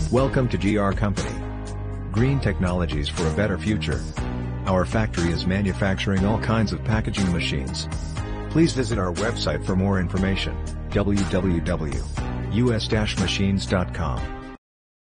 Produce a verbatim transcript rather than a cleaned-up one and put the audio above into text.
Welcome to G R Company. Green technologies for a better future. Our factory is manufacturing all kinds of packaging machines. Please visit our website for more information, w w w dot u s dash machines dot com.